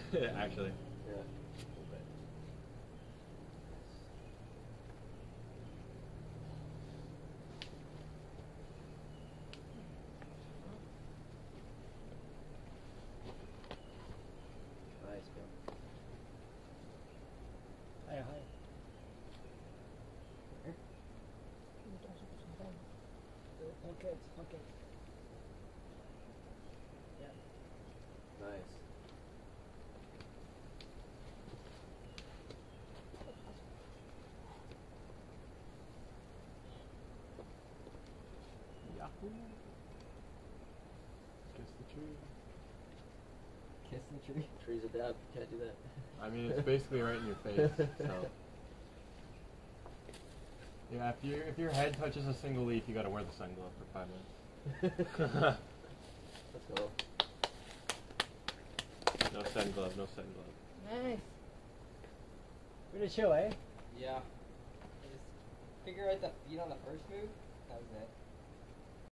Actually. Yeah. Nice, bro. Higher, higher. Okay, okay. Yeah. Nice. Yahoo! Kiss the tree. Kiss the tree. Trees adapt. Can't do that. I mean, it's basically right in your face, so. Yeah, if your head touches a single leaf, you gotta wear the sun glove for 5 minutes. Let's go. No sun glove, no sun glove. Nice. Pretty chill, eh? Yeah. I just figure out the feet on the first move. That was it.